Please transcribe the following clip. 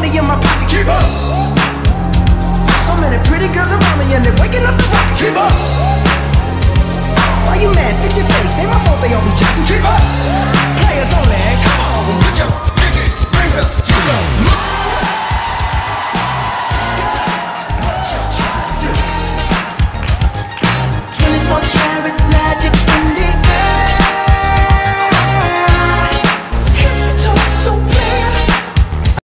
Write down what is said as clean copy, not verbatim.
40 in my pocket. Keep up. So many pretty girls around me and they're waking up the rocket. Keep up. Why you mad? Fix your face. Ain't my fault they all be jacking. Keep up. Players only. Come on, put your pinky rings up to the moon.